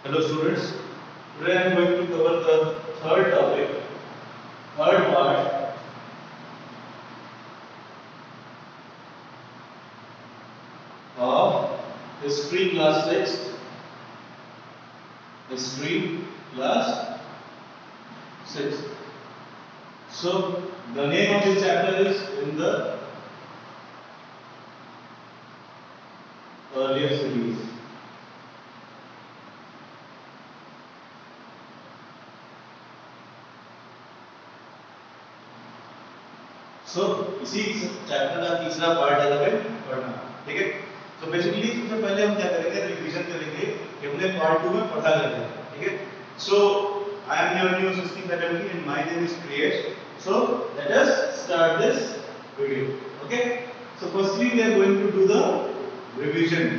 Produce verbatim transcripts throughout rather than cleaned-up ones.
Hello students, today I am going to cover the third topic, third part of history class six, history class six. So the name of this chapter is in the earlier series. So so, इसी chapter का तीसरा part है हमें पढ़ना, ठीक है। तो basically सबसे पहले हम क्या करेंगे, रिवीजन करेंगे कि हमने पार्ट टू में पढ़ा क्या है, ठीक है। So I am your new system faculty and my name is क्रिएश। So let us start this video, okay. So firstly we are going to do the revision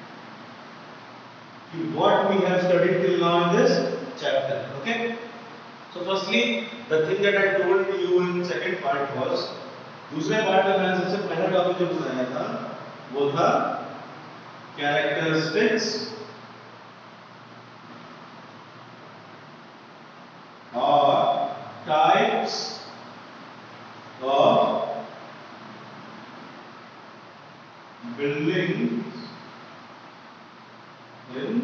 what we have studied till now in this chapter, okay. So firstly the thing that I told you in second part was, दूसरे part में मैंने सबसे पहला topic जो बताया था वो था कैरेक्टरिस्टिक्स और types of buildings in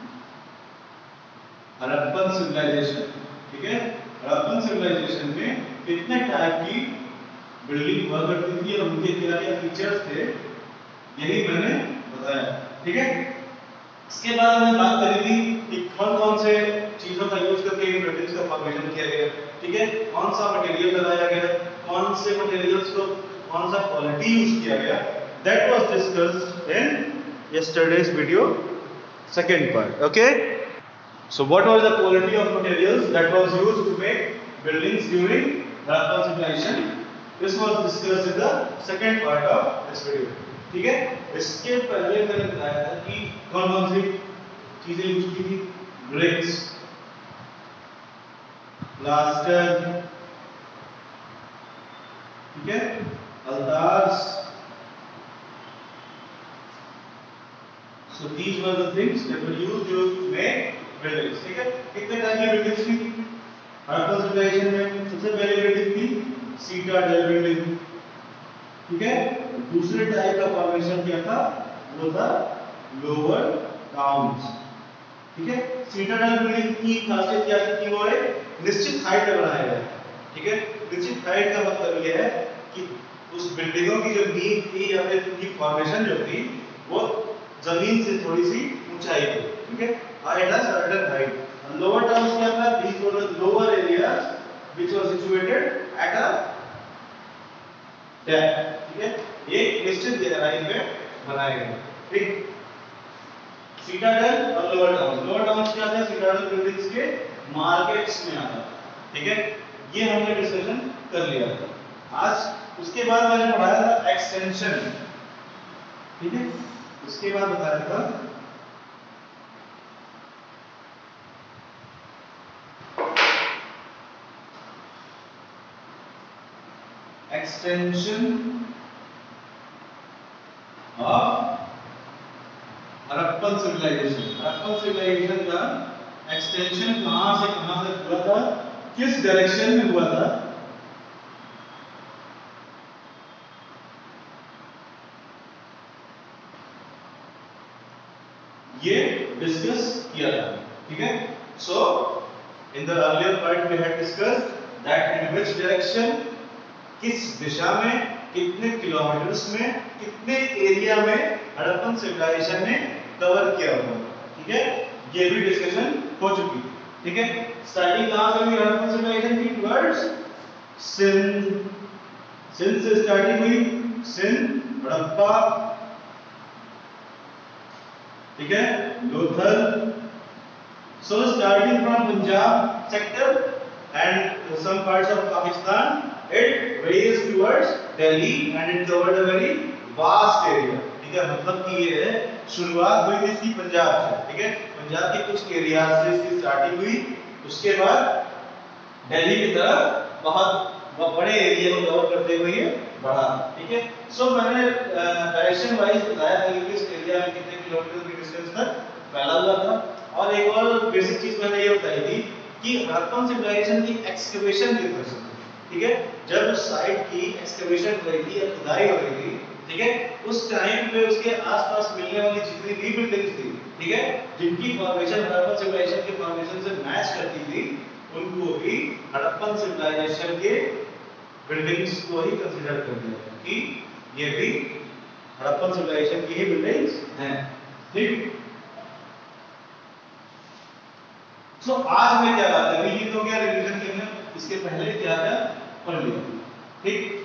Harappan civilization, ठीक है। हड़प्पन सिविलाइजेशन में कितने टाइप की बिल्डिंग हुआ करती थी और उनके क्या क्या फीचर्स थे, यही मैंने बताया, ठीक है। इसके बाद हमने बात करी थी कि कौन कौन से चीजों का यूज करके इन बिल्डिंग्स का फॉर्मेशन किया गया, ठीक है। कौन सा मटेरियल लगाया गया, कौन से मटेरियल्स को कौन सा क्वालिटी यूज किया गया, that was discussed in yesterday's video second part, okay. So what was the quality of materials that was used to make buildings during Harappan civilization? This was discussed in the second part of this video, ठीक है। इसके पहले मैंने बताया था कि कौन कौन सी चीजें यूज की थी, ब्रिक्स, प्लास्टर, ठीक है, अल्टार्स। So these were the things that were used to make buildings, ठीक है। कितने टाइप की बिल्डिंग्स थी हड़प्पन सिविलाइजेशन में? सबसे पहले बिल्डिंग थी सीटाडेल बिल्डिंग, ठीक है। दूसरे टाइप का फॉर्मेशन क्या था, वो था लोअर टाउन्स, ठीक है। सीटाडेल बिल्डिंग की खासियत क्या थी, वो एक निश्चित हाइट पे बनाया गया, ठीक है। निश्चित हाइट का मतलब ये है कि उस बिल्डिंगों की जो नींव थी या फिर उनकी फॉर्मेशन जो थी वो जमीन से थोड़ी सी ऊंचाई पे, ठीक है, at a certain height. And lower towns क्या था, these were the lower areas which were situated at a depth, ठीक है। एक निश्चित गहराई पे बनाए गए, ठीक। सीटाडेल और लोअर टाउन, लोअर टाउन क्या था, सीटाडेल बिल्डिंग्स के मार्केट्स में आता, ठीक है। ये हमने डिस्कशन कर लिया था आज। उसके बाद मैंने पढ़ाया था एक्सटेंशन, ठीक है। उसके बाद बताया था extension of Harappan civilization. Harappan civilization का एक्सटेंशन कहां से कहां तक हुआ था, किस डायरेक्शन में हुआ था, ये डिस्कस किया था, ठीक है। So in the earlier part we had discussed that in which direction, किस दिशा में, कितने किलोमीटर्स में, कितने एरिया में हड़प्पन सिविलाइजेशन ने कवर किया हुआ, ठीक है। ये भी डिस्कशन हो चुकी, ठीक है। स्टार्टिंग कहां से हुई हड़प्पन सिविलाइजेशन की, टुवर्ड्स सिंध, सिंध से स्टार्टिंग हुई, सिंध, हड़प्पा, ठीक है, Lothal. So starting from Punjab sector and some parts of Pakistan, it raised towards Delhi and it covered a very vast area, ठीक है। मतलब कि ये है शुरुआत हुई इसकी पंजाब से, ठीक है। पंजाब के कुछ एरिया से इसकी स्टार्टिंग हुई, उसके बाद दिल्ली की तरफ बहुत बड़े एरिया को कवर करते हुए ये बढ़ा, ठीक है। सो मैंने डायरेक्शन वाइज बताया था कि किस एरिया में कितने किलोमीटर की डिस्टेंस तक फैला हुआ था और एक और बेसिक चीज मैंने ये बताई थी कि हड़प्पन सिविलाइजेशन की एक्सकवेशन मेथड्स, ठीक है, जब उस साइट की एक्सकवेशन हो रही थी या खुदाई हो रही थी, ठीक है, उस टाइम पे उसके आसपास मिलने वाली जितनी भी बिल्डिंग्स थी, ठीक है, जिनकी फॉर्मेशन हड़प्पन सिविलाइजेशन के फॉर्मेशन से मैच करती थी, उनको भी हड़प्पन सिविलाइजेशन के बिल्डिंग्स को ही कंसीडर कर दिया कि ये भी हड़प्पन सिविलाइजेशन की ही बिल्डिंग्स हैं, ठीक। सो so, आज में क्या बात है, ये तो क्या रिवीजन के लिए इसके पहले क्या क्या पढ़ लिया, ठीक।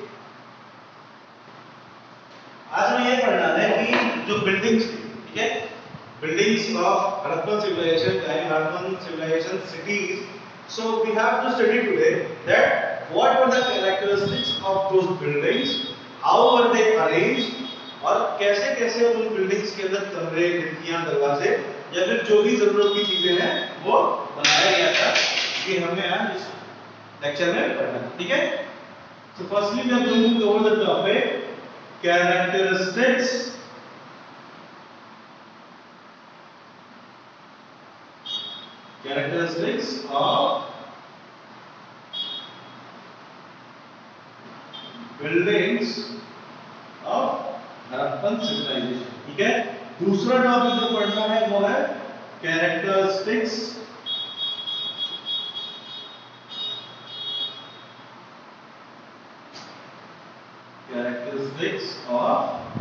आज में ये पढ़ना है कि जो बिल्डिंग्स थी, ठीक है, buildings of Harappan civilization and Harappan civilization cities, so we have to study today that what were the characteristics of those buildings, how were they arranged, और कैसे कैसे उन बिल्डिंग्स के अंदर कमरे, खिड़कियां, दरवाजे या फिर जो भी जरूरत की चीजें हैं वो बनाया गया था, ये हमें आज इस लेक्चर में पढ़ना है, ठीक है। So firstly we are going to cover the topic characteristics characteristics of buildings of Harappan civilization, ठीक है। दूसरा टॉपिक जो पढ़ना है वो है characteristics characteristics of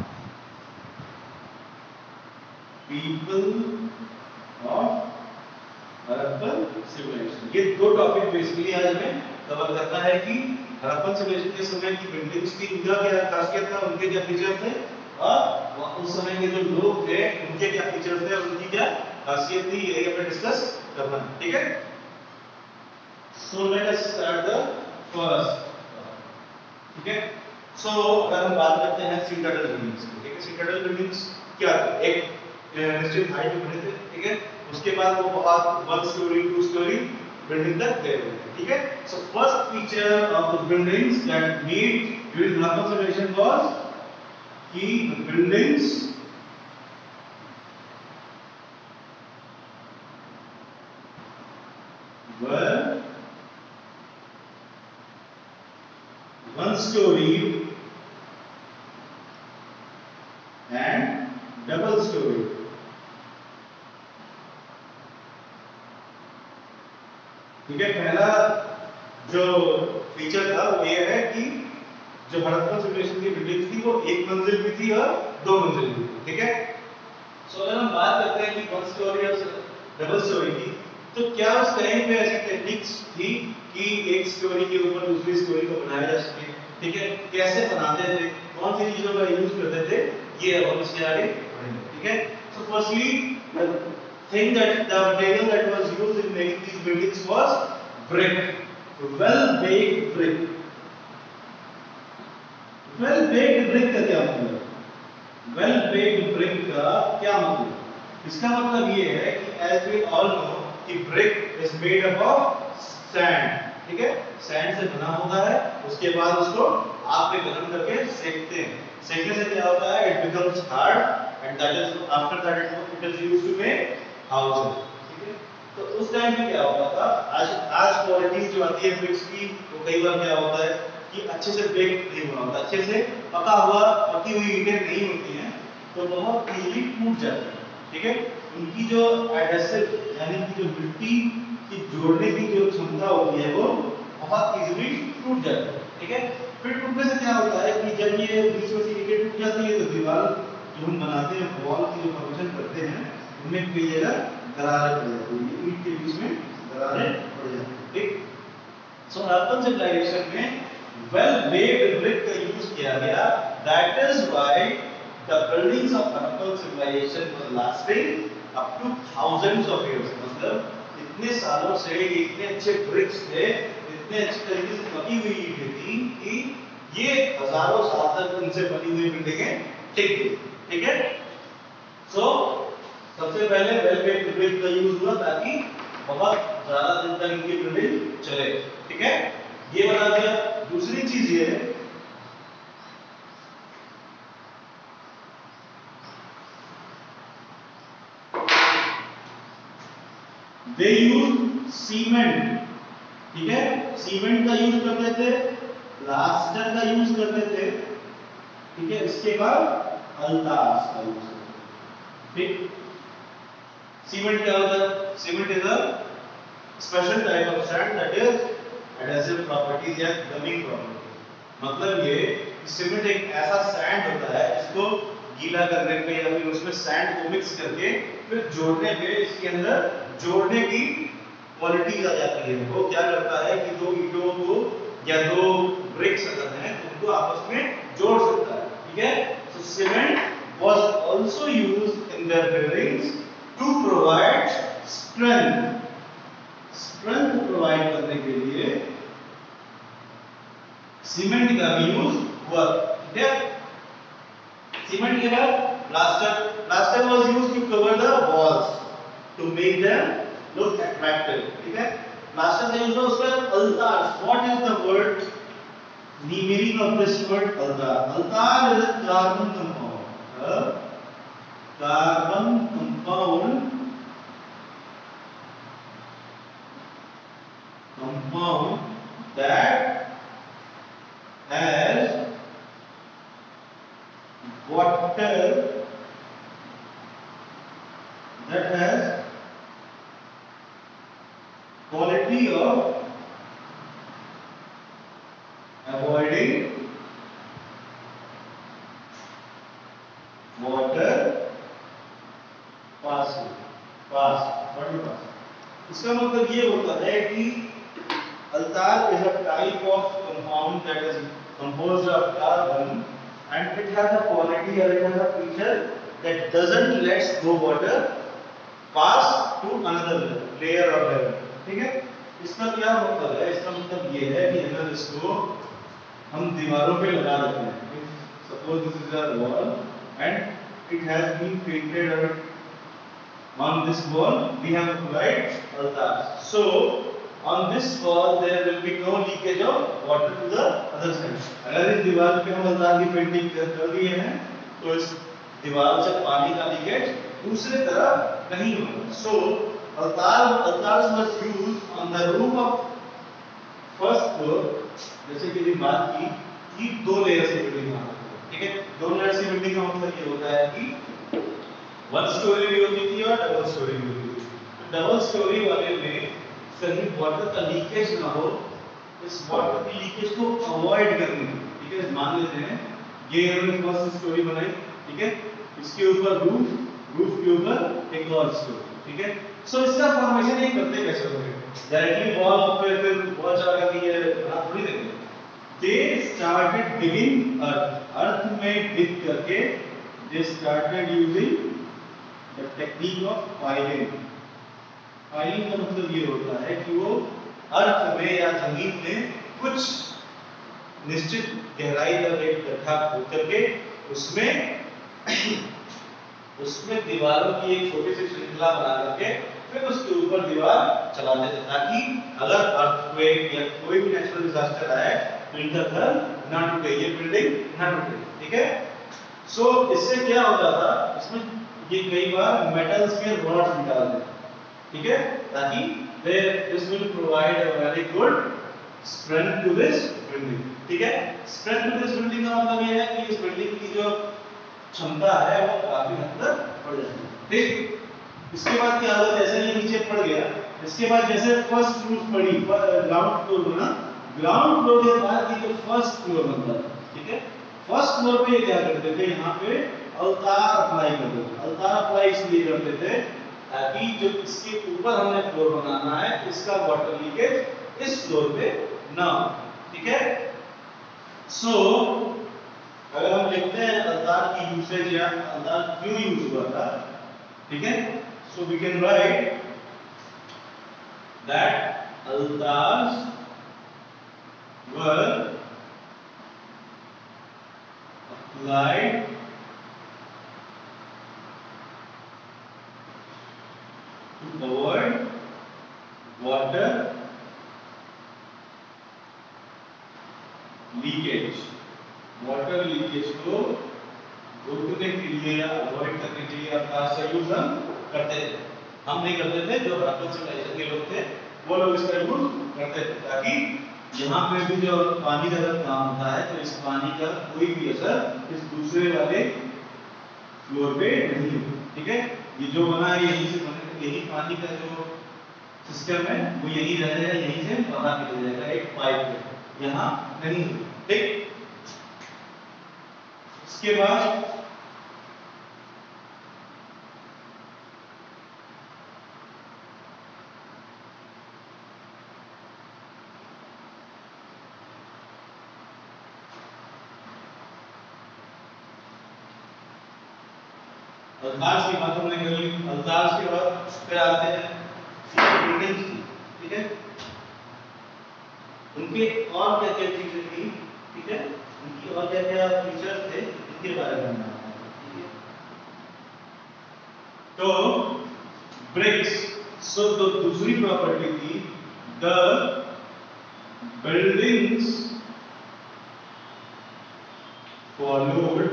people of Harappan civilization. ये दो टॉपिक बेसिकली आज हमें कवर करना है कि हड़प्पन सिविलाइजेशन के समय की बिल्डिंग्स की उनका क्या खासियत था, उनके क्या फीचर्स थे, और उस समय के जो लोग थे उनके क्या फीचर्स थे और उनकी क्या खासियत थी, यही हमें डिस्कस करना है, ठीक है। So let us start the first, ठीक है। सो अगर हम बात करते हैं सिटाडेल बिल्डिंग्स की, ठीक है, सिटाडेल बिल्डिंग्स क्या थी, एक निश्चित हाइट पे बने थे, ठीक है, उसके बाद वो बहुत one story two story building तक गए हुए थे, ठीक है। So first feature of the buildings that made during Harappan civilization was कि the buildings were one story and double story, ठीक है। पहला जो फीचर था वो ये है कि जो हड़प्पन सिविलाइजेशन की बिल्डिंग्स थी वो एक मंजिल भी थी और दो मंजिल भी थी, ठीक है। सो अगर हम बात करते हैं कि वन स्टोरी और डबल स्टोरी की, तो क्या उस टाइम पे ऐसी टेक्निक्स थी कि एक स्टोरी के ऊपर दूसरी स्टोरी को बनाया जा सके, ठीक है, कैसे बनाते थे, कौन सी चीजों का यूज करते थे, ये अब हम इसके आगे पढ़ेंगे, ठीक है। So firstly thing that the material that was used in making these buildings was brick, well baked brick. Well baked brick का क्या मतलब है? वेल बेक्ड ब्रिक का क्या मतलब? इसका मतलब ये है कि एज वी ऑल नो कि brick is made up of sand, ठीक है, सैंड से बना होता है, उसके बाद उसको आग पे गर्म करके सेकते हैं, सेकने से क्या होता है, it becomes hard and that is after that it is used to make houses, ठीक है। तो उस टाइम पे क्या होता था, आज आज क्वालिटी जो आती है ब्रिक्स की, वो कई बार क्या होता है कि अच्छे से बेक नहीं हुआ होता, अच्छे से पका हुआ पकी हुई ईंटें नहीं होती हैं, तो बहुत इजीली टूट जाती है, ठीक है। उनकी जो एडहेसिव यानी कि जो मिट्टी की जोड़ने की जो क्षमता होती है वो बहुत इजीली टूट जाती है, ठीक है। फिर टूटने से क्या होता है कि जब ये बीच में से ईंटें टूट जाती है तो दीवार जो हम बनाते हैं, वॉल की जो फंक्शन करते हैं, उनमें कई जगह दरारें पड़ जाती हैं, ईंट के बीच में दरारें पड़ जाती हैं, ठीक। सो हड़प्पन सिविलाइजेशन में वेल बेक्ड ब्रिक का यूज किया गया, that is why the buildings of Harappan civilization were lasting up to thousands of years. मतलब इतने सालों से इतने अच्छे ब्रिक्स थे, इतने अच्छे तरीके से पकी हुई ईंटें थी कि ये हजारों साल तक इनसे बनी हुई बिल्डिंगें टिक गई, ठीक है। सो सबसे पहले वेल बेक्ड ब्रिक का यूज हुआ ताकि बहुत ज्यादा दिन तक इनकी बिल्डिंग चले, ठीक है, ये बता दिया। दूसरी चीज ये है दे यूज सीमेंट, ठीक है, सीमेंट का यूज करते थे, प्लास्टर का यूज करते थे, ठीक है, इसके बाद अल्तास का यूज करते थे। ठीक, सीमेंट क्या होता है? Cement is a special type of sand that is adhesive properties या गमिंग प्रॉपर्टी। मतलब ये सीमेंट एक ऐसा सैंड होता है जिसको गीला करने पे या फिर उसमें सैंड को मिक्स करके फिर जोड़ने पे इसके अंदर जोड़ने की क्वालिटीज आ जाती है। वो क्या करता है कि दो ईंटों को या दो ब्रिक्स अगर हैं तो उनको आपस में जोड़ सकता है, ठीक है। So cement was also used in their buildings to provide strength, strength provide करने के लिए सीमेंट का भी यूज हुआ, ठीक है। सीमेंट के बाद plaster, plaster was used to cover the walls to make them look attractive, ठीक है। प्लास्टर का यूज हुआ, उसके बाद altar. What is the word, the meaning of this word altar? Altar is a carbon compound, a carbon compound compound that has water, that has quality of avoiding water passing, pass, what is pass? इसका मतलब ये होता है कि अल्तार is a type of compound that is composed of carbon and it has a quality or it has a feature that doesn't let go water pass to another layer of level, ठीक है। इसका क्या मतलब है? इसका मतलब ये है कि अगर इसको हम दीवारों पे लगा देते हैं, suppose this is a wall and it has been painted on this wall, we have applied altar. So on this wall there will be no leakage of water to the other side. अगर इस दीवार पे हम अल्तार की painting कर दिए हैं तो इस दीवार से पानी का लीकेज दूसरे तरफ नहीं होगा। So altar altars was used on the roof of first floor, जैसे कि अभी बात की कि दो लेयर से बिल्डिंग बनाते हैं, ठीक है। दो लेयर से बिल्डिंग का मतलब ये होता है कि वन स्टोरी भी होती थी और डबल स्टोरी भी होती थी। तो डबल स्टोरी वाले में कहीं वाटर का लीकेज ना हो, इस वाटर की लीकेज को अवॉइड करने के, ठीक है। मान लेते हैं ये हमने फर्स्ट स्टोरी बनाई, ठीक है, इसके ऊपर रूफ, रूफ के ऊपर एक और स्टोरी, ठीक है। सो इसका फॉर्मेशन ये करते कैसे होंगे? डायरेक्टली वॉल पे फिर वॉल चढ़ा दी है बना थोड़ी देंगे। दे स्टार्टेड डिगिंग अर्थ, अर्थ में डिग करके they started using the technique of piling. Piling का मतलब ये होता है कि वो अर्थ में या जमीन में कुछ निश्चित गहराई तक एक गड्ढा खोद करके उसमें उसमें दीवारों की एक छोटी सी श्रृंखला बना करके फिर उसके ऊपर दीवार चलाते थे, ताकि अगर अर्थक्वेक या कोई भी नेचुरल डिजास्टर आए तो इनका घर ना टूटे, ये बिल्डिंग ना टूटे, ठीक है। सो इससे क्या होता था, इसमें ये कई बार मेटल्स के रॉड्स भी डालते हैं, ठीक है, ताकि this will provide a very good strength to this building, ठीक है। स्ट्रेंथ टू दिस बिल्डिंग का मतलब ये है कि इस बिल्डिंग की जो क्षमता है वो काफी हद तक बढ़ जाती है, ठीक। इसके बाद क्या होगा, जैसे ये नीचे पड़ गया, इसके बाद जैसे फर्स्ट रूफ पड़ी, ग्राउंड फ्लोर बना, ग्राउंड फ्लोर के बाद ये जो फर्स्ट फ्लोर बनता है, ठीक है। फर्स्ट फ्लोर पे ये क्या करते थे, यहाँ पे अल्तार अप्लाई करते थे। अल्तार अप्लाई इसलिए करते थे ताकि जो इसके ऊपर हमने फ्लोर बनाना है इसका वाटर लीकेज इस फ्लोर पे ना हो, ठीक है। सो so, अगर हम लिखते हैं अल्तार की यूसेज या अल्तार क्यों यूज हुआ था, ठीक है, so we can write that altars were applied to avoid water leakage, water leakage को रोकने के लिए या अवॉइड करने के लिए अल्तार का यूज हम करते थे, हम नहीं करते थे, जो हड़प्पन सिविलाइजेशन के लोग थे वो लोग इसका यूज करते थे, ताकि यहाँ पे भी जो पानी का अगर काम होता है तो इस पानी का कोई भी असर इस दूसरे वाले फ्लोर पे नहीं हो। ठीक है, ये जो बना है यहीं से बने, यही पानी का जो सिस्टम है वो यही रहेगा, यहीं से बाहर निकल जाएगा एक पाइप पे, यहाँ नहीं। ठीक, इसके बाद अल्ताज की बात हमने कर ली। अल्ताज के बाद फिर आते हैं बिल्डिंग्स की। ठीक है, उनके और क्या क्या चीजें थी, ठीक है, उनकी और क्या क्या फीचर्स थे इनके बारे में जानना है। ठीक है, तो ब्रिक्स, सो तो दूसरी प्रॉपर्टी थी, the buildings followed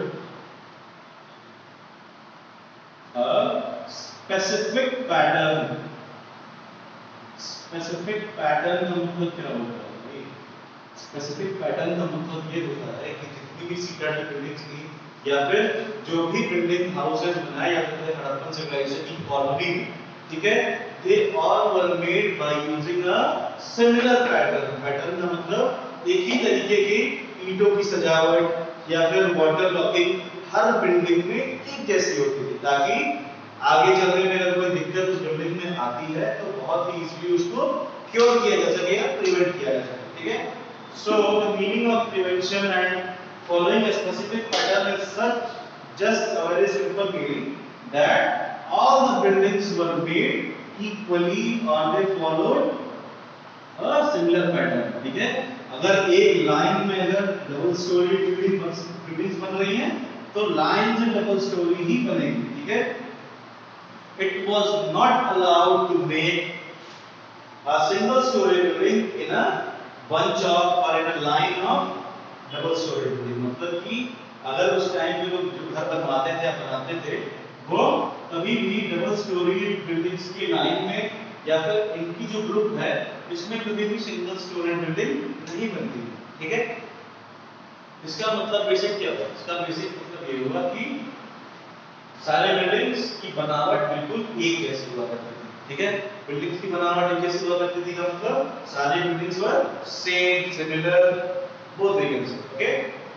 specific pattern. Specific pattern का मतलब क्या होता है? स्पेसिफिक पैटर्न का मतलब ये होता है कि जितनी भी सीक्रेट बिल्डिंग्स थी या फिर जो भी बिल्डिंग हाउसेस बनाए या फिर हड़प्पन सिविलाइजेशन की कॉलोनी, ठीक है, they all were made by using a similar pattern. Pattern का मतलब एक ही तरीके की ईंटों की सजावट या फिर वाटर लॉकिंग हर बिल्डिंग में एक जैसी होती थी, ताकि आगे चलने में अगर कोई दिक्कत उस बिल्डिंग में आती है तो बहुत ही इजीली उसको क्योर किया जा सके या प्रिवेंट किया जा सके। ठीक है, so the meaning of prevention and following a specific pattern is such just a very simple meaning that all the buildings were made equally or they followed a similar pattern। ठीक है, अगर एक line में अगर double storey building buildings बन रही हैं तो लाइन से डबल स्टोरी ही बनेगी। ठीक है, it was not allowed to make a single story building in a bunch of or in a line of double story building। मतलब कि अगर उस टाइम पे लोग जो घर बनवाते थे या बनाते थे वो कभी भी डबल स्टोरी बिल्डिंग्स की लाइन में या फिर इनकी जो ग्रुप है इसमें कभी भी सिंगल स्टोरी बिल्डिंग नहीं बनती। ठीक है, इसका मतलब बेसिक क्या हुआ? इसका बेसिक मतलब ये हुआ कि सारे बिल्डिंग्स की बनावट बिल्कुल एक जैसी हुआ करती थी। ठीक है, बिल्डिंग्स की बनावट एक जैसी हुआ करती थी का मतलब सारी buildings were same, similar, both buildings. Okay,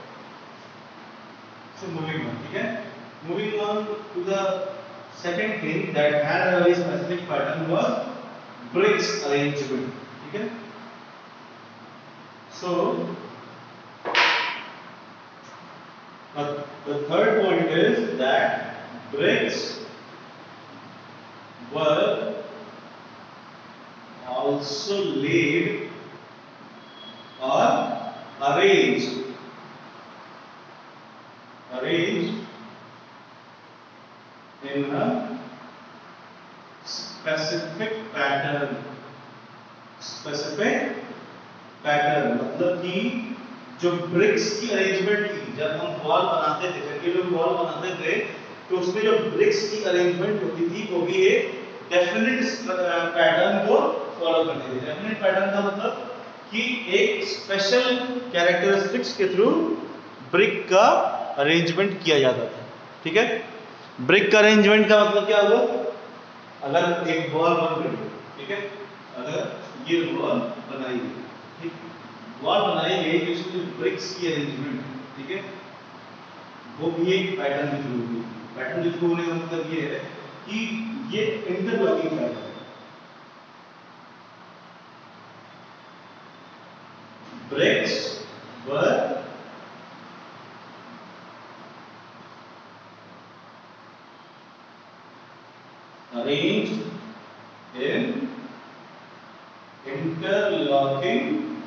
so moving on. ठीक है, moving on to the second thing that had a very specific pattern was bricks arrangement. ठीक है, सो the third point is that bricks were also laid or arranged arranged in a specific pattern। specific pattern मतलब कि जो BRICS की arrangement थी, जब हम wall बनाते थे, जब ये लोग वॉल बनाते थे तो उसमें जो ब्रिक्स की अरेंजमेंट होती थी वो भी एक डेफिनेट पैटर्न को फॉलो करती थी। डेफिनेट पैटर्न का मतलब कि एक स्पेशल कैरेक्टरिस्टिक्स के थ्रू ब्रिक का अरेंजमेंट किया जाता था। ठीक है, ब्रिक का अरेंजमेंट का मतलब क्या हुआ? अगर एक वॉल बन रही है, ठीक है, अगर ये वॉल बनाई गई, ठीक, वॉल बनाई गई तो इसमें ब्रिक्स की अरेंजमेंट, ठीक है, वो भी एक पैटर्न के थ्रू होगी। पैटर्न के थ्रू होने का मतलब ये है कि ये इंटरलॉकिंग पैटर्न है। Bricks were arranged in interlocking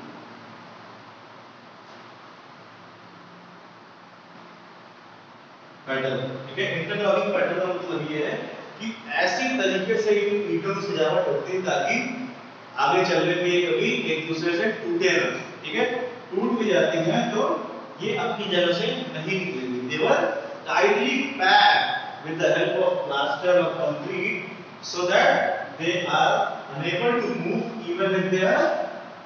pattern. ठीक है, इंटरलॉकिंग पैटर्न का मतलब ये है कि ऐसी तरीके से इन ईंटों की सजावट होती है ताकि आगे चलने में ये कभी एक दूसरे से टूटे ना। ठीक है, टूट भी जाती हैं तो ये अपनी जगह से नहीं निकलेंगी। They were tightly packed with the help of plaster or concrete so that they are unable to move even if they are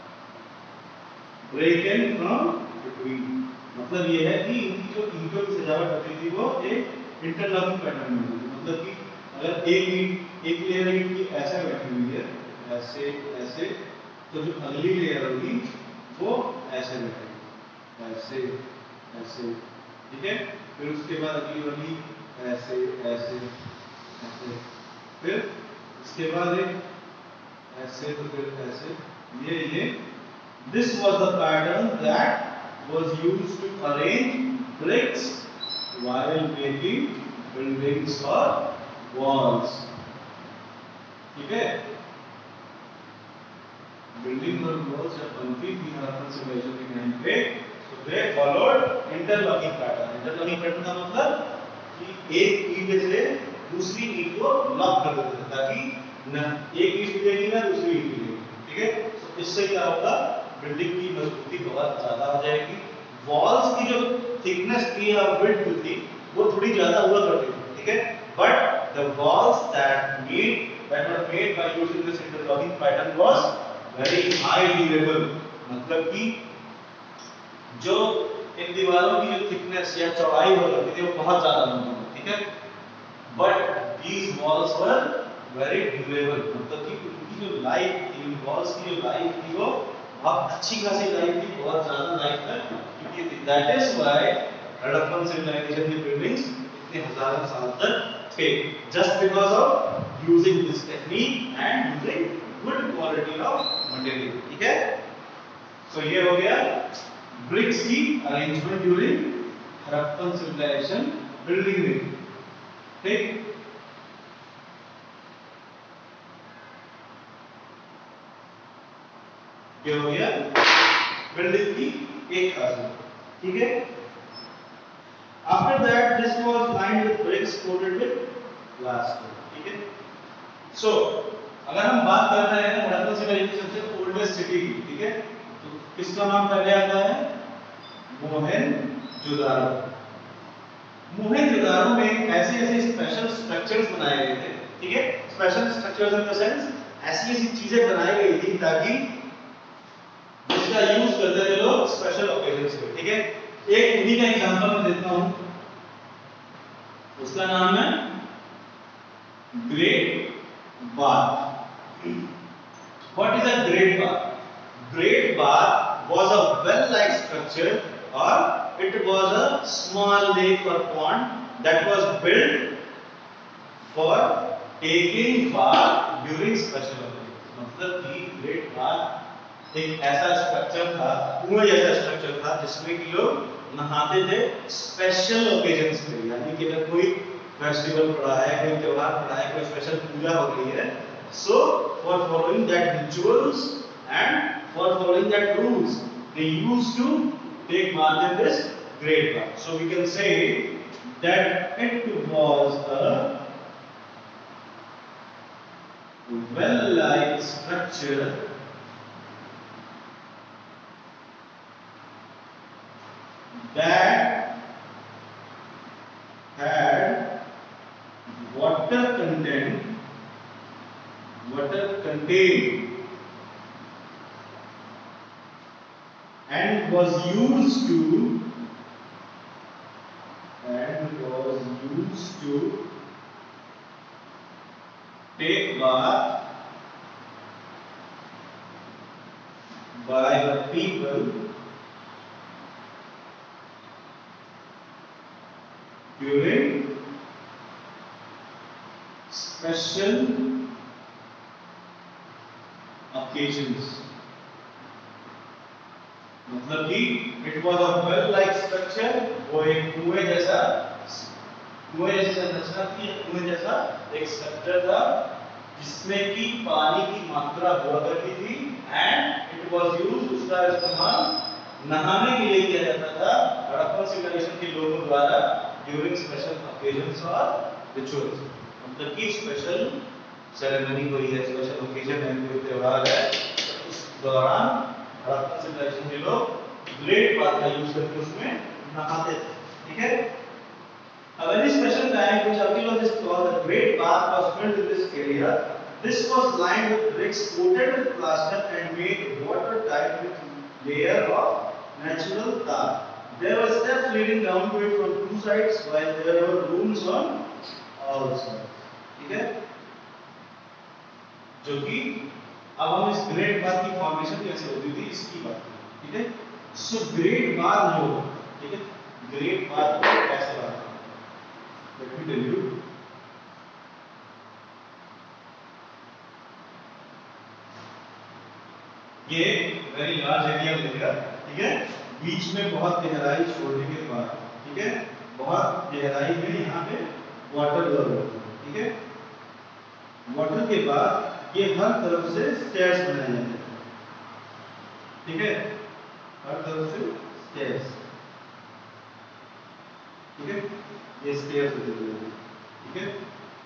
breaking from between। मतलब ये है कि इनकी जो ईंटों की सजावट होती थी वो एक इंटरलॉकिंग पैटर्न में होती थी। मतलब कि अगर एक ईंट एक लेयर ईंट की ऐसे बैठी हुई है, ऐसे ऐसे, तो जो अगली लेयर होगी वो ऐसे बैठेगी, ऐसे ऐसे, ठीक है। फिर उसके बाद अगली वाली ऐसे ऐसे ऐसे, फिर उसके बाद एक ऐसे, तो फिर ऐसे, ये ये this was the pattern that was used to arrange bricks while making buildings or walls। ठीक है, बिल्डिंग और वॉल्स जब बनती थी हड़प्पन सिविलाइजेशन के टाइम पे, तो they followed interlocking pattern. Interlocking pattern का मतलब कि एक ईंट से दूसरी ईंट को लॉक कर देते थे ताकि न एक ईंट गिरेगी ना दूसरी ईंट गिरेगी, ठीक है। तो इससे क्या होगा, बिल्डिंग की मजबूती बहुत ज्यादा हो जाएगी। वॉल्स की जो थिकनेस थी या विड्थ थी वो थोड़ी ज्यादा हुआ करती थी, ठीक है। But the walls that made that were made by using this interlocking pattern was very high durable. मतलब कि जो इन दीवारों की जो थिकनेस या चौड़ाई हो जाती थी वो बहुत ज्यादा होती थी, ठीक है। But these walls were very durable. मतलब कि उनकी जो लाइफ थी, वॉल्स की जो लाइफ थी वो बहुत अच्छी खासी लाइफ थी, बहुत ज्यादा लाइफ तक टिकी थी। That is why Harappan civilization की बिल्डिंग्स इतने हजारों साल तक थे, just because of using this technique and using good quality of material, ठीक है। सो so, ये हो गया ब्रिक्स की arrangement during Harappan civilization building में, ठीक। ये हो गया बिल्डिंग की एक खासियत, ठीक है। After that this was lined with bricks coated with glass, ठीक है। सो अगर हम बात कर रहे हैं हड़प्पन सिविलाइजेशन की सबसे ओल्डेस्ट सिटी की, ठीक है, तो किसका नाम पहले आता है, मोहनजोदारो। मोहनजोदारो में ऐसे ऐसे स्पेशल स्ट्रक्चर्स बनाए गए थे, ठीक है। Special structures in the sense ऐसी ऐसी चीजें बनाई गई थी ताकि जिसका यूज करते थे लोग स्पेशल ओकेजन्स पे, ठीक है। एक उन्हीं का एग्जांपल मैं देता हूं, उसका नाम है great bath. What is a great bath? Great bath was a well like structure और it was a small lake और pond that was built for taking bath during special occasions. मतलब कि ग्रेट बाथ एक ऐसा structure था, कुएं जैसा structure था जिसमें कि लोग नहाते थे स्पेशल ओकेजन्स पे। यानी कि अगर कोई फेस्टिवल पड़ा है, कोई त्योहार पड़ा है, कोई स्पेशल पूजा हो रही है, so for following that rituals and for following that rules they used to take bath in this great bath. So we can say that it was a well like structure that had water content, water contained, and was used to and was used to take bath by the people during special occasions। मतलब कि it was a well like structure, वो एक कुएं जैसा कुएं जैसा संरचना थी, कुएं जैसा एक स्ट्रक्चर था जिसमें कि पानी की मात्रा हुआ करती थी एंड इट वाज यूज्ड, उसका इस्तेमाल नहाने के लिए किया जाता था हड़प्पन सिविलाइजेशन के लोगों द्वारा ड्यूरिंग स्पेशल ओकेजन्स और रिचुअल्स। मतलब कि स्पेशल सेरेमनी कोई है, स्पेशल ओकेजन है, कोई त्योहार है, उस दौरान हड़प्पन सिविलाइजेशन के लोग ग्रेट बाथ का यूज करके उसमें नहाते थे, ठीक है। A very special tank which archaeologists call the Great Bath was built in this area. This was lined with bricks coated with plaster and made watertight with layer of natural tar. There were steps leading down to it from two sides, while there were rooms on all sides. ठीक है? जो कि अब हम इस great bath की formation कैसे होती थी इसकी बात करें, ठीक है? सो ग्रेट बाथ जो, ठीक है, ग्रेट बाथ को कैसे बात करें? Let me tell you. ये वेरी लार्ज एरिया मिलेगा, ठीक है? बीच में बहुत गहराई छोड़ने के बाद, ठीक है, बहुत गहराई में यहाँ पे वाटर लेवल होगा, ठीक है? वाटर के बाद ये हर तरफ से स्टेयर्स बनाए जाते हैं, ठीक है? हर तरफ से स्टेयर्स, ठीक है? ये स्टेयर्स होते हैं, ठीक है?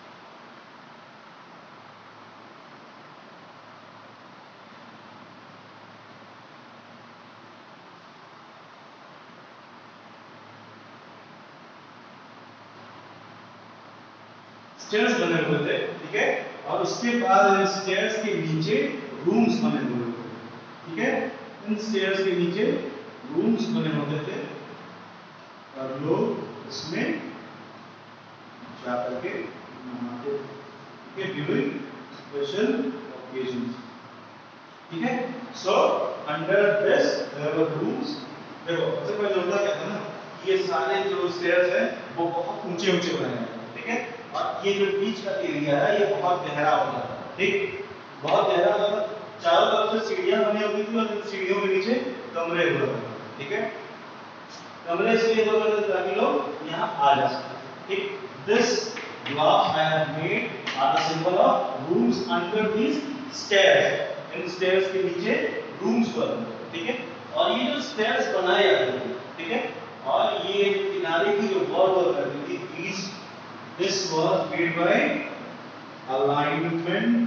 स्टेयर्स बने हुए थे, ठीक है? और उसके बाद स्टेयर्स के नीचे रूम्स बने हुए थे, ठीक है? इन स्टेयर्स के नीचे रूम्स बने होते थे और लोग इसमें जाकर के नहाते थे, ठीक है? ड्यूरिंग स्पेशल ओकेजन्स, ठीक है? So under this there were rooms. देखो सबसे पहले होता क्या था ना, ये सारे जो स्टेयर्स हैं वो बहुत ऊंचे ऊंचे बने हैं, ठीक है? और ये जो बीच का एरिया है ये बहुत गहरा होता था, ठीक? बहुत गहरा होता था, चारों तरफ से सीढ़ियां बनी होती थी और इन सीढ़ियों के नीचे कमरे हुए थे, ठीक है? कमरे इसलिए हुए थे ताकि लोग यहाँ आ जा सकें, ठीक? This blocks I have made are the symbol of rooms under these stairs. In stairs के नीचे rooms बने, ठीक है? और ये जो stairs बनाए जाते थे, ठीक है? और ये किनारे की जो वॉल हुआ करती थी, these this was made by alignment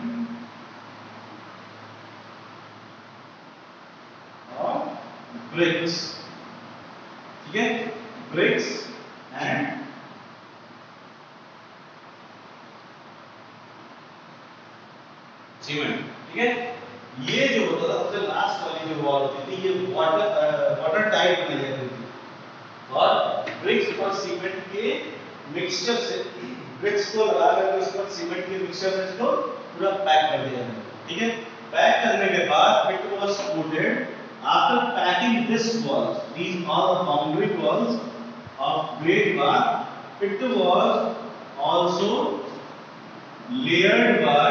of bricks, ठीक है? Bricks and सीमेंट, ठीक है? ये जो होता था सबसे लास्ट वाली जो वॉल होती थी ये वाटर वाटर टाइट बनाई जाती थी और ब्रिक्स और सीमेंट के मिक्सचर से, ब्रिक्स को लगा करके उस पर सीमेंट के मिक्सचर से इसको पूरा पैक कर दिया जाता है, ठीक है? पैक करने के बाद it was coated. After packing this walls, these are the boundary walls of Great Bath, it was also layered by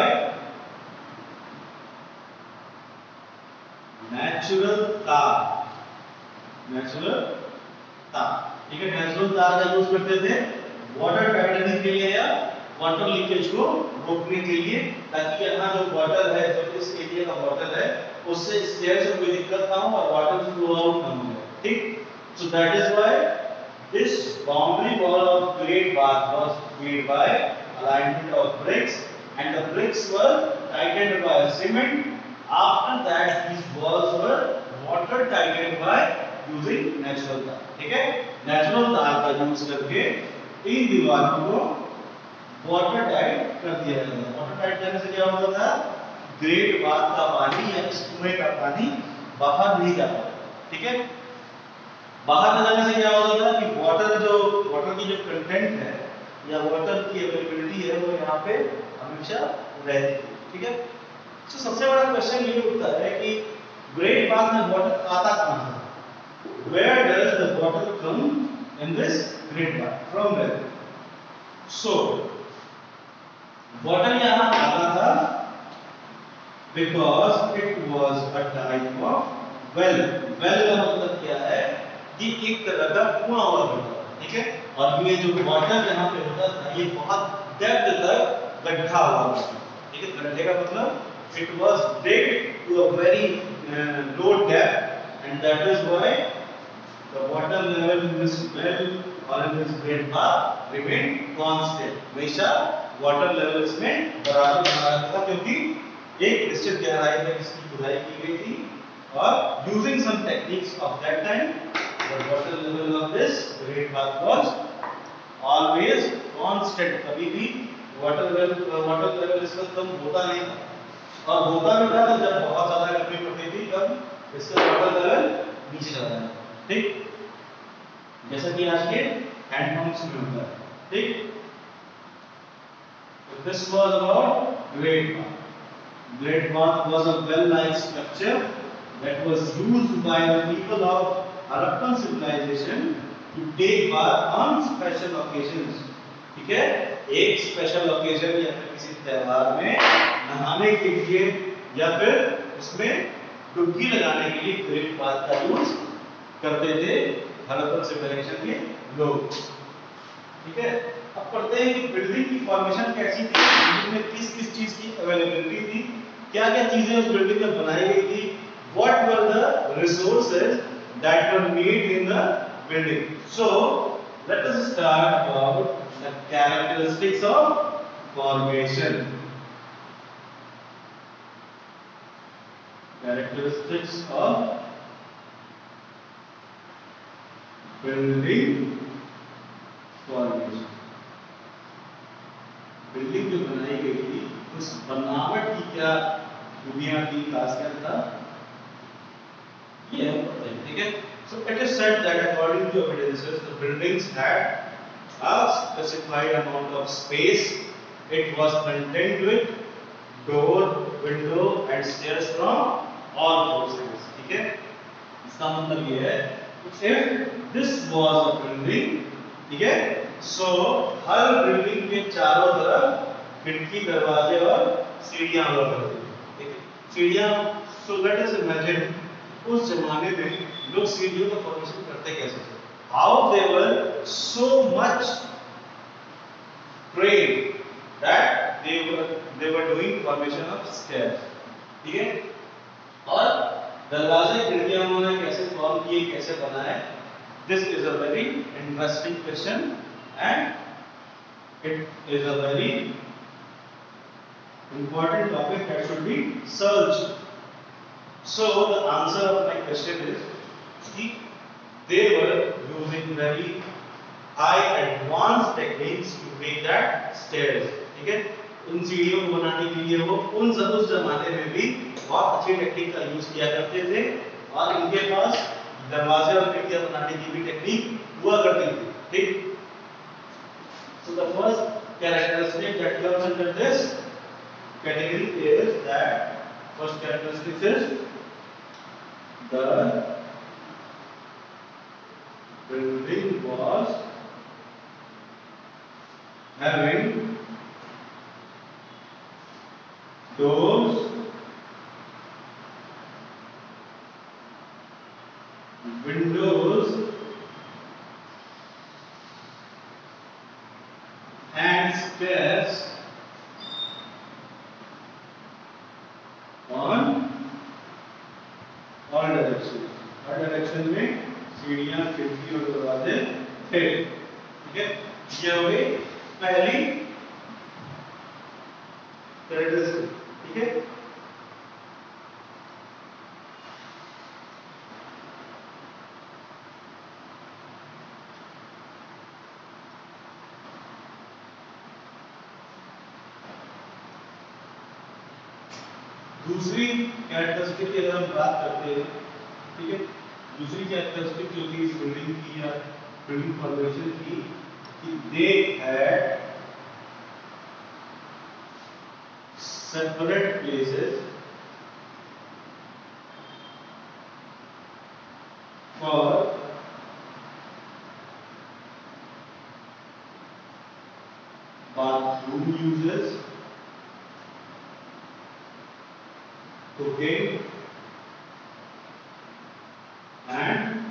natural tar, natural tar, ठीक है? नेचुरल तार का यूज करते थे वाटर टाइटनिंग के लिए या वाटर लीकेज को रोकने के लिए, ताकि यहाँ जो वाटर है, जो इस एरिया का वाटर है, उससे स्टेयर से कोई दिक्कत ना हो और वाटर फ्लो आउट ना हो, ठीक? So that is why this boundary wall of great bath was made by alignment of bricks and the bricks were tightened by cement. After that, these walls were water tightened by using natural tar, ठीक है? Natural तार का use करके इन दीवारों को water tight कर दिया जाता था। वाटर टाइट करने से क्या होता था? ग्रेट बाथ का पानी या इस कुएं का पानी बाहर नहीं जाता, ठीक है? बाहर न जाने से क्या होता था कि वाटर जो वाटर की जो कंटेंट है या वाटर की अवेलेबिलिटी है वो यहाँ पे हमेशा रहती है, ठीक है? तो सबसे बड़ा क्वेश्चन ये उठता है कि ग्रेट बाथ में वाटर आता कहां से? Where does the water come in this great bath? From where? So, water यहाँ आता था because it was a type of well. Well का मतलब क्या है कि एक तरह का कुआं हुआ करता था, ठीक है? और ये जो वाटर यहाँ पे होता था ये बहुत डेप्थ तक गड्ढा हुआ करता था, ठीक है? गड्ढे का मतलब it was digged to a very uh, low depth and that is why the water level in this well or in this great bath remained constant. हमेशा water level इसमें बराबर बना रहता था क्योंकि एक निश्चित गहराई तक इसकी खुदाई की गई थी और using some techniques of that time the water level of this great bath was always constant, कभी भी वाटर लेवल वाटर लेवल इसका कम होता नहीं था, और होता भी था तो जब बहुत ज्यादा गर्मी पड़ती थी तब इसका वाटर लेवल नीचे जाता है। ठीक, जैसा कि आज के हैंडपंप्स में होता है। ठीक, so this was about great bath. Great bath was a well-like structure that was used by the people of Harappan civilization to take bath on special occasions. ठीक है, एक स्पेशल ओकेजन या फिर किसी त्योहार में नहाने के लिए या फिर उसमें डुबकी लगाने के लिए ग्रेट बाथ का यूज करते थे हड़प्पन सिविलाइजेशन के लोग। ठीक है, अब पढ़ते हैं कि बिल्डिंग की फॉर्मेशन कैसी थी, बिल्डिंग में किस किस चीज की अवेलेबिलिटी थी, क्या क्या चीजें उस बिल्डिंग में बनाई गई थी, what were the resources that were need in the building. So let us start about the characteristics of formation. Characteristics of building formation. Building जो बनाई गई थी उस बनावट की क्या खूबियां थी, खासियत था, ये हम पढ़ते हैं। ठीक है, so it is said that according to evidences the buildings had a specified amount of space. It was contained with door, window and stairs from all four sides. ठीक है, इसका मतलब ये है if this was a building, ठीक है, सो हर building के चारों तरफ खिड़की, दरवाजे और सीढ़ियां हुआ करती थी। ठीक है, सीढ़ियां, सो लेट अस इमेजिन उस जमाने में लोग सीढ़ियों का फॉर्मेशन करते कैसे थे, how they were so much trained that they were they were doing formation of stairs. ठीक है, और दरवाजे खिड़कियां उन्होंने कैसे फॉर्म किए, कैसे बनाए, this is a very interesting question and it is a very important topic that should be searched. So the answer of my question is कि they were using very high advanced techniques to make that stairs. ठीक है, उन सीढ़ियों को बनाने के लिए वो उन उस जमाने में भी बहुत अच्छी टेक्निक का यूज किया करते थे, और इनके पास दरवाजे और खिड़कियां बनाने की भी टेक्निक हुआ करती थी। ठीक, so the first characteristic that comes under this category is that first characteristic is the building was having doors, windows and stairs on all directions। हर डायरेक्शन में सीढ़ियां, खिड़की और दरवाजे थे। ठीक है, ये हो गई पहली कैरेक्टरिस्टिक। ठीक है, दूसरी कैरेक्टरिस्टिक की अगर हम बात करते हैं, ठीक है, दूसरी कैरेक्टरिस्टिक जो थी इस बिल्डिंग की या बिल्डिंग फॉर्मेशन की, कि they had separate places for bathroom uses, cooking and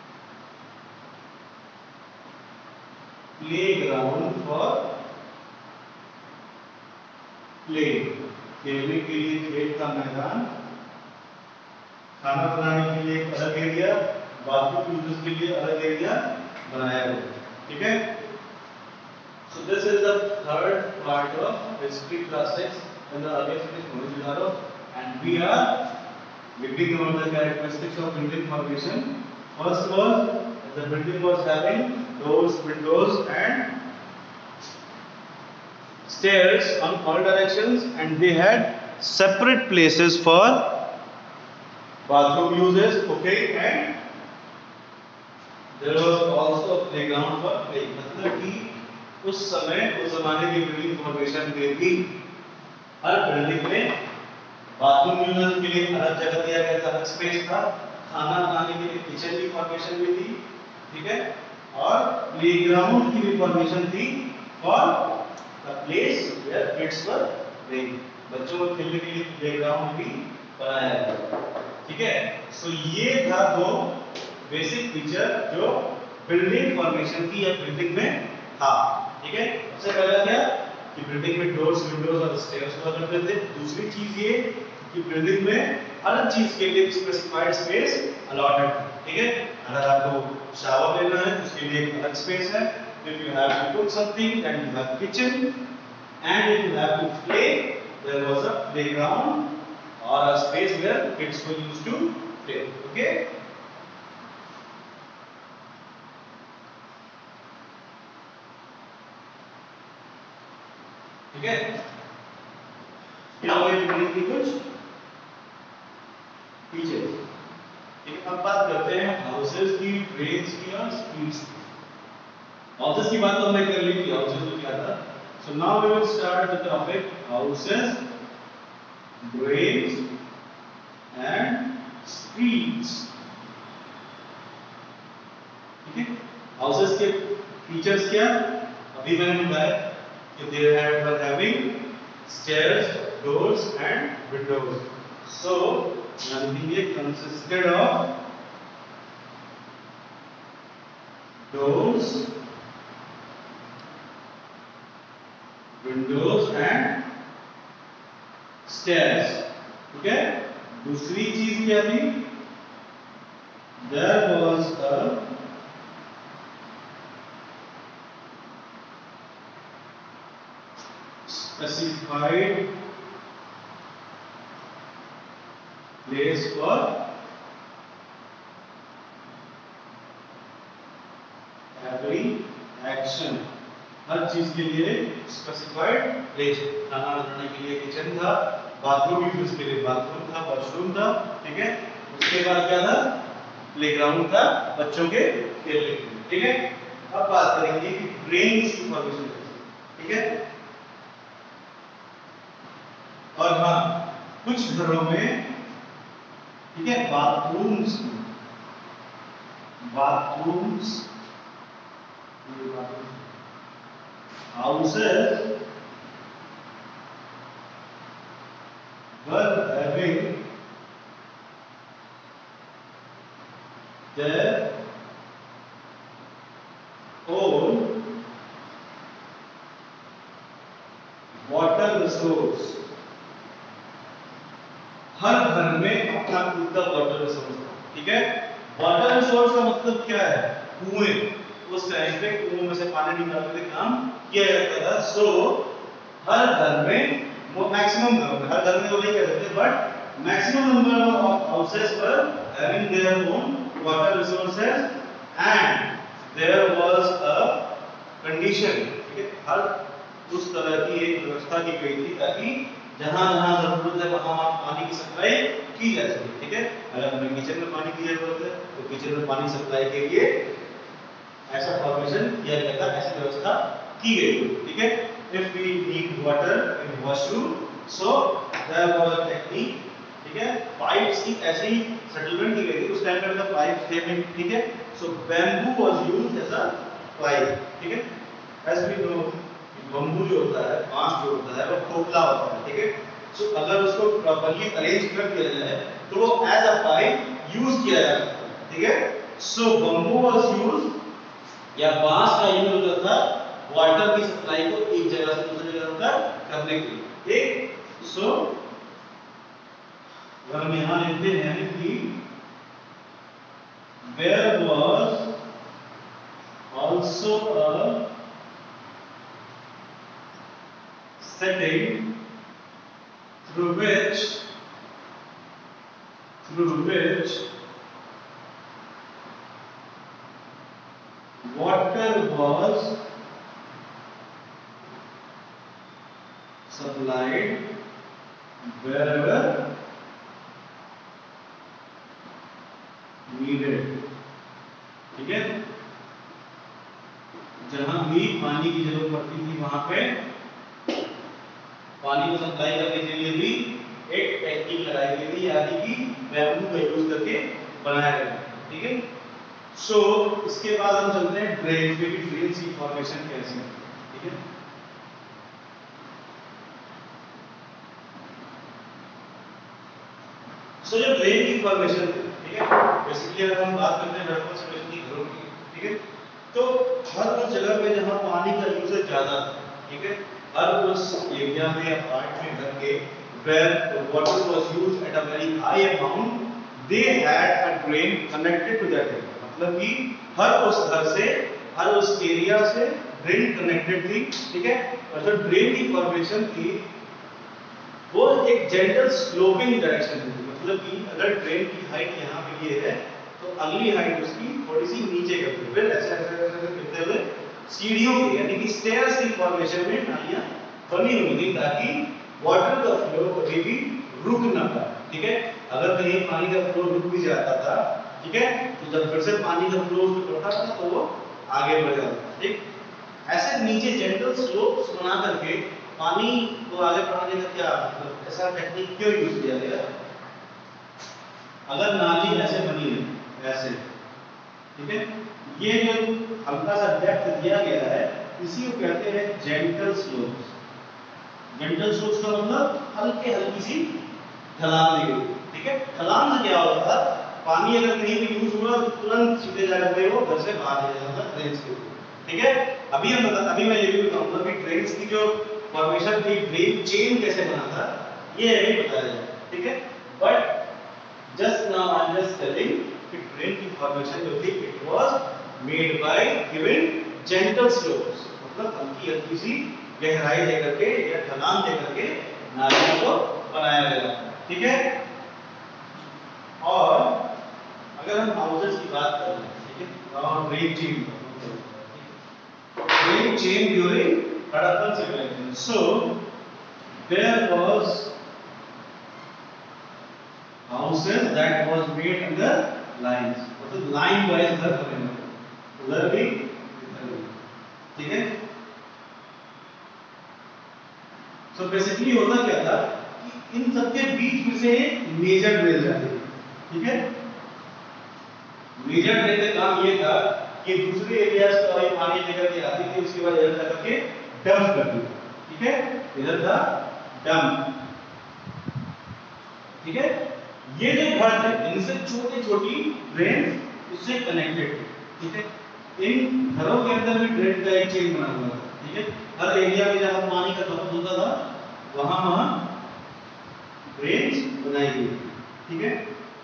playground for playing। खेलने के लिए खेल का मैदान, खाना बनाने के लिए एक अलग एरिया, बाथरूम यूजेस के लिए अलग एरिया बनाया गया। ठीक है, so this is the third part of history class six in the earliest stage Mohenjo-daro, and we are beginning about the characteristics of building formation. First was the building was having doors, windows and stairs on all directions, and they had separate places for bathroom uses, okay, and there was also a playground for playing. मतलब कि उस समय उस जमाने की building formation में भी हर बिल्डिंग में बाथरूम यूजर्स के लिए अलग जगह दिया गया था, अलग स्पेस था, खाना बनाने के लिए किचन की फॉर्मेशन भी थी, ठीक है, और प्लेग्राउंड की भी फॉर्मेशन थी for the place where kids were playing, बच्चों को खेलने के लिए प्लेग्राउंड भी बनाया गया, ठीक है। सो ये था दो बेसिक फीचर जो बिल्डिंग फॉर्मेशन की या बिल्डिंग में था, ठीक है। सबसे पहला क्या कि बिल्डिंग में डोर्स, विंडोज और स्टेयर्स हुआ करते थे। दूसरी चीज ये कि बिल्डिंग में हर चीज के लिए स्पेसिफाइड स्पेस अलॉटेड है, ठीक है। अगर आपको शावर लेना है तो उसके लिए एक अलग स्पेस है, if you have to cook something then you have kitchen, and if you have to play there was a playground और a space where kids were used to play, okay. ठीक है, क्या हुआ बिल्डिंग की कुछ features, ठीक है। अब बात करते हैं हाउसेस की, ड्रेन्स की और स्ट्रीट्स की। हाउसेस की बात तो हमने कर ली थी, हाउसेस में क्या था। So now we will start with the topic houses, drains and streets, ठीक है। हाउसेस के फीचर्स क्या, अभी मैंने बताया कि they had were having stairs, doors and windows. So they consisted of doors, windows and stairs, ठीक है। दूसरी चीज क्या थी, there was a specified place for every action, हर चीज के लिए स्पेसिफाइड प्लेस, खाना बनाने के लिए किचन था, बाथरूम यूज के लिए बाथरूम था, वॉशरूम था, ठीक है। उसके बाद क्या था, प्लेग्राउंड था बच्चों के खेलने के लिए, ठीक है। अब बात करेंगे कि ड्रेन्स की फॉर्मेशन, ठीक है। और हाँ, कुछ घरों में, ठीक है, bathrooms bathrooms houses were having their own water resource, हर घर में अपना खुद का वाटर रिसोर्स, ठीक है। वाटर रिसोर्स का मतलब क्या है, कुएं। उस टाइम पे कुओं में से पानी निकालने का काम किया जाता था। सो हर घर में, वो मैक्सिमम घरों में, हर घर में तो नहीं कह सकते, but maximum number of houses were having their own water resources, and there was a condition, ठीक है। हर उस तरह की एक व्यवस्था की गई थी ताकि जहां जहां जरूरत है वहां वहां पानी की सप्लाई की जा सके, ठीक है। अगर हमें किचन में पानी की जरूरत है तो किचन में पानी सप्लाई के लिए ऐसा फॉर्मेशन किया गया था, ऐसी व्यवस्था की गई थी, ठीक है। If we need water in washroom, so there was a technique, ठीक है। पाइप्स की ऐसी सेटलमेंट की गई थी, उस टाइम पे मतलब पाइप्स थे नहीं, ठीक है। So bamboo was used as a pipe, ठीक है। एज वी नो बम्बू जो होता है, बांस जो होता है, वो खोखला होता है, ठीक है। सो so, अगर उसको प्रॉपर्ली अरेंज कर दिया जाए तो वो एज अ पाइप यूज किया जा सकता है, ठीक है। सो बम्बू वाज यूज या बांस का यूज होता था वाटर की सप्लाई को एक जगह से दूसरी जगह तक करने के लिए, ठीक। सो हम यहां लिखते हैं कि there was also a setting through which through which water was supplied wherever needed, ठीक है, जहां भी पानी की जरूरत पड़ती थी वहां पे पानी को सप्लाई करने के लिए भी एक टैंकी लगाई गई थी, यानी कि बैम्बू का यूज करके बनाया गया, ठीक है। सो so, इसके बाद हम चलते हैं ड्रेन पे, कि ड्रेन की फॉर्मेशन कैसे है, ठीक है। सो so, जो ड्रेन की फॉर्मेशन है, ठीक है, बेसिकली अगर हम बात करते हैं वर्टिकल सिचुएशन की घरों की, ठीक है, तो हर उस जगह पे जहां पानी का यूजेज ज्यादा था, ठीक है, हर उस एरिया में या पार्ट में घर के where water was used at a very high amount, they had a drain connected to that area, मतलब कि हर उस घर से, हर उस एरिया से ड्रेन कनेक्टेड थी, ठीक है। और जो ड्रेन की फॉर्मेशन थी वो एक जेंटल स्लोपिंग डायरेक्शन थी, मतलब कि अगर ड्रेन की हाइट यहाँ पे ये है तो अगली हाइट उसकी थोड़ी सी नीचे करते हुए ऐसे ऐसे ऐसे करते हुए सीढ़ियों की, यानी कि स्टेयर्स की फॉर्मेशन में नालियां बनी हुई थी, ताकि वाटर का फ्लो कभी भी रुक ना पाए, ठीक है। अगर कहीं पानी का फ्लो रुक भी जाता था, ठीक है, तो जब फिर से पानी का फ्लो उसमें बढ़ता था तो वो आगे बढ़ जाता था, ठीक। ऐसे नीचे जेंटल स्लोप्स बना करके पानी को आगे बढ़ाने का क्या मतलब ऐसा टेक्निक क्यों यूज किया गया? अगर नाली ऐसे बनी है, ऐसे, ठीक है, ये जो हल्का सा डेप्थ दिया गया है इसी को कहते हैं जेंटल स्लोप्स। जेंटल स्लोप्स का मतलब हल्के हल्की सी ढलान दी गई, ठीक है। ढलान से क्या होता था, पानी अगर कहीं भी यूज हुआ तो तुरंत सीधे जाकर वो घर से बाहर आ जाता था ड्रेन्स के ऊपर, ठीक है। अभी हम बता अभी मैं ये भी बताऊंगा कि ड्रेन्स की जो फॉर्मेशन थी, ड्रेन चेन कैसे बना था, ये अभी बताया जाएगा, ठीक है। But just now I am just telling कि ड्रेन की फॉर्मेशन जो थी it was made by giving gentle slopes, मतलब हल्की हल्की सी गहराई देकर के या ढलान देकर के नालियों को बनाया गया, ठीक है। और अगर हम हाउसेस की बात करें, ठीक है, और drain chain drain chain during Harappan civilization, so there was houses that was made under lines, मतलब लाइन वाइज घर बने हुए, उधर भी इधर भी, ठीक है। सो बेसिकली होता क्या था कि इन सबके बीच में से मेजर ड्रेन जाती थी, ठीक है। मेजर ड्रेन का काम ये था कि दूसरे एरियाज का भी पानी लेकर के आती थी, उसके बाद इधर जाकर के डंप करती थी, ठीक है, इधर था डंप, ठीक है। ये जो घर थे इनसे छोटी छोटी ड्रेन उससे कनेक्टेड थे, ठीक है। इन घरों के अंदर भी ड्रेन का एक चेन बना हुआ था, ठीक है। हर एरिया में जहां पानी का खपत होता था वहां वहां ड्रेन बनाई गई, ठीक है।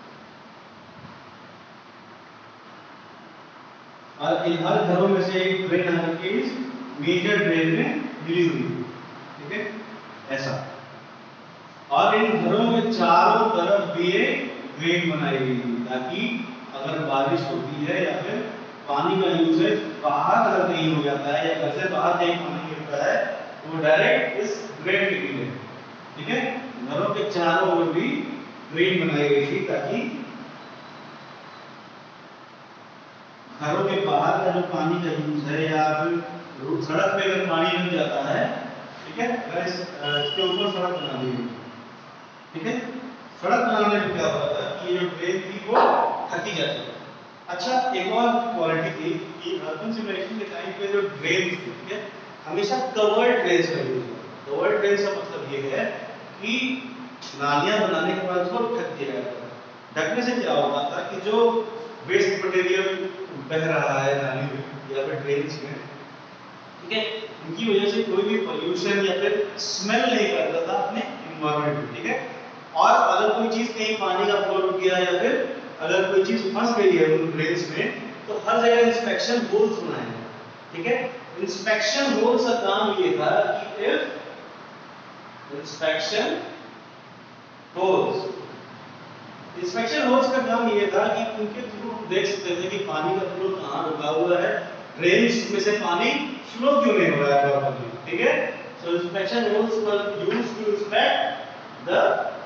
और इन हर घरों में से एक ड्रेन आकर के इस मेजर ड्रेन में मिली हुई, ठीक है, ऐसा। और इन घरों में चारों तरफ भी एक ड्रेन बनाई गई थी, ताकि अगर बारिश होती है या फिर पानी का यूजेज बाहर अगर कहीं हो जाता है या घर से बाहर कहीं पानी गिरता है तो वो डायरेक्ट इस ड्रेन में गिरे, ठीक है। घरों के चारों ओर भी ड्रेन बनाई गई थी, ताकि घरों के बाहर का जो पानी का यूज है या फिर सड़क पे अगर पानी जम जाता है, ठीक है, अगर इस इसके ऊपर सड़क बना दी गई, ठीक है। सड़क बनाने में क्या होता था कि ये जो ड्रेन थी वो ढकी जाती है। अच्छा, एक और क्वालिटी थी कि अर्बन सिविलाइजेशन के टाइम पे जो ड्रेन थी, ठीक है, हमेशा कवर्ड ड्रेन का यूज होता है। कवर्ड ड्रेन का मतलब ये है कि नालियां बनाने के बाद उसको ढक दिया जाता है। ढकने से क्या होता था कि जो वेस्ट मटेरियल बह रहा है नाली में या फिर ड्रेन्स में, ठीक है, उनकी वजह से कोई भी पोल्यूशन या फिर स्मेल नहीं करता था अपने एनवायरनमेंट में, ठीक है। और अगर कोई चीज कहीं पानी का फ्लो रुक गया या फिर अगर कोई चीज फंस गई है उन ड्रेन्स में तो हर जगह इंस्पेक्शन होल्स बनाए हैं, ठीक है। इंस्पेक्शन होल्स का काम ये था कि if inspection holes inspection holes का काम ये था कि उनके थ्रू देख सकते थे कि पानी का फ्लो कहाँ रुका हुआ है, ड्रेन्स में से पानी फ्लो क्यों नहीं हो रहा है प्रॉपर्ली, ठीक है। So inspection holes were used to inspect the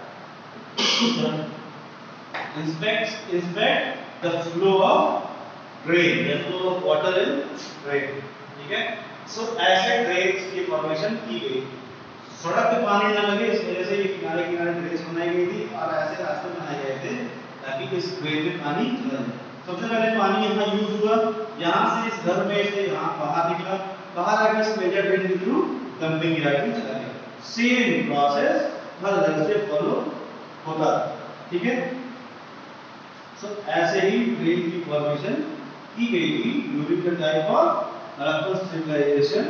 inspect inspect the flow of rain, the flow of water in rain. ठीक है? So ऐसे ड्रेन्स की फॉर्मेशन की गई। सड़क पे पानी न लगे इस वजह से ये किनारे किनारे ड्रेन्स बनाई गई थी और ऐसे रास्ते बनाए गए थे ताकि इस ड्रेन में पानी चला जाए। सबसे पहले पानी यहाँ यूज हुआ, यहाँ से इस घर में से यहाँ बाहर निकला, बाहर आकर इस मेजर ड्रेन के थ्रू डंपिंग एरिया में चला गया। सेम प्रोसेस हर घर से फॉलो होता, ठीक है? सो so, ऐसे ही ड्रेन की फॉर्मेशन की गई थी during the time of Harappan civilization,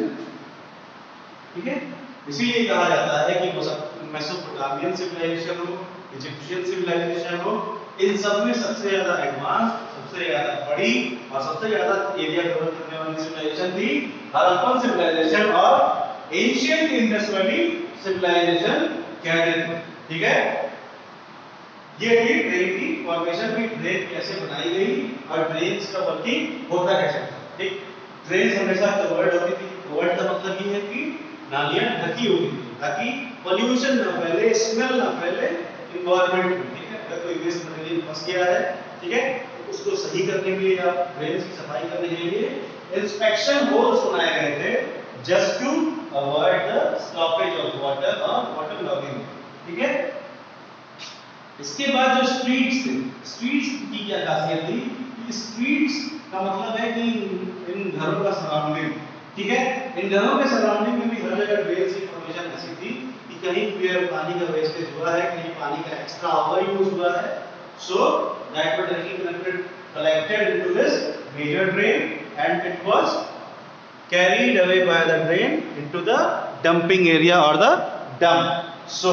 ठीक है? इसीलिए कहा जाता है कि मेसोपोटामियन सिविलाइजेशन हो, इजिप्शियन सिविलाइजेशन हो, इन सब में सबसे ज्यादा एडवांस, सबसे ज्यादा बड़ी और सबसे ज्यादा एरिया कवर करने वाली सिविलाइजेशन थी हड़प्पन सिविलाइजेशन और एंशिएंट इंडस वैली सिविलाइजेशन कहते थे, ठीक है? ये थी ड्रेन की फॉर्मेशन, भी ड्रेन कैसे बनाई गई और ड्रेन्स का वर्किंग होता कैसे था, ठीक? ड्रेन्स हमेशा कवर्ड होती थी। कवर्ड का मतलब ये है कि नालियां ढकी होती थी ताकि पोल्यूशन ना फैले, स्मेल ना फैले एनवायरनमेंट में, ठीक है? अगर कोई वेस्ट मटेरियल फंस गया है, ठीक है, तो उसको सही करने के लिए या ड्रेन्स की सफाई करने के लिए इंस्पेक्शन होल्स बनाए गए थे just to avoid the stoppage of water और वाटर लॉगिंग, ठीक है? इसके बाद जो स्ट्रीट्स थे, स्ट्रीट्स की क्या खासियत थी कि स्ट्रीट्स का मतलब है कि इन घरों का सराउंडिंग, ठीक है? इन घरों के सराउंडिंग में भी हर जगह ड्रेन्स की फॉर्मेशन ऐसी थी कि कहीं पे पानी का वेस्टेज हुआ है, कहीं पानी का एक्स्ट्रा ओवर यूज हुआ है, so that was directly connected collected into this major drain and it was carried away by the drain into the dumping area or the dump. So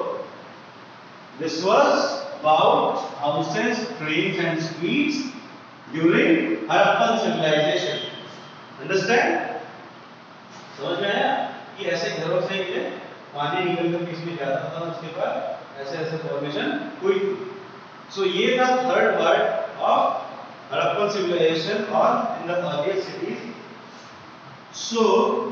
this was about houses, drains and streets during Harappan civilization. Understand? समझ में आया कि ऐसे घरों से ये पानी निकल कर किसमें जाता था, उसके बाद ऐसे ऐसे फॉर्मेशन हुई। सो so, ये था third part of Harappan civilization or in the earlier cities. So,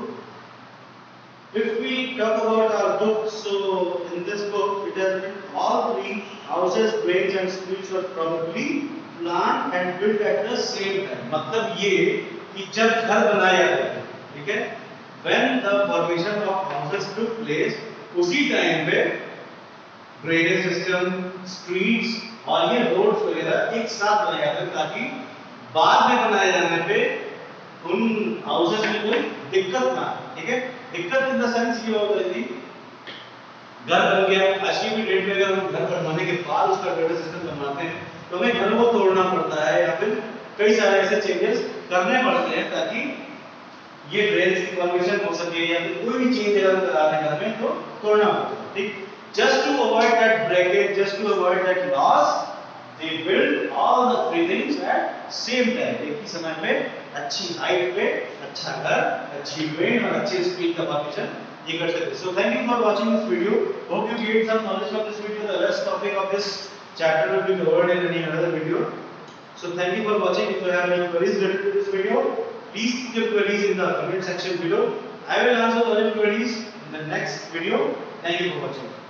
if we talk about our book, so in this book it has been all three houses, drains and streets were probably planned and built at the same time. मतलब ये कि जब घर बनाया जाता है, ठीक है? When the formation of houses took place, उसी टाइम पे ड्रेनेज सिस्टम, स्ट्रीट्स और ये रोड्स वगैरह एक साथ बनाए जाते हैं ताकि बाद में बनाए जाने पे उन हाउसेस में कोई दिक्कत ना, ठीक है? दिक्कत इन द सेंस ये होता है कि घर बन गया, आज की भी डेट में अगर हम घर बनवाने के बाद उसका ड्रेनेज सिस्टम बनवाते हैं तो हमें घर को तोड़ना पड़ता है या फिर कई सारे ऐसे चेंजेस करने पड़ते हैं ताकि ये ड्रेन्स की फॉर्मेशन हो सके या फिर कोई भी चेंज अगर कराना है घर में तो तोड़ना पड़ता है, ठीक? Just to avoid that breakage, just to avoid that loss, they build all the three things at same time. एक ही समय पे अच्छी हाइट पे अच्छा घर, अच्छी ड्रेन और अच्छी स्पीड का फॉर्मेशन ये कर सकते हैं। So thank you for watching this video. Hope you gained some knowledge from this video. The rest topic of this chapter will be covered in any another video. So thank you for watching. If you have any queries related to this video, please put your queries in the comment section below. I will answer all your queries in the next video. Thank you for watching.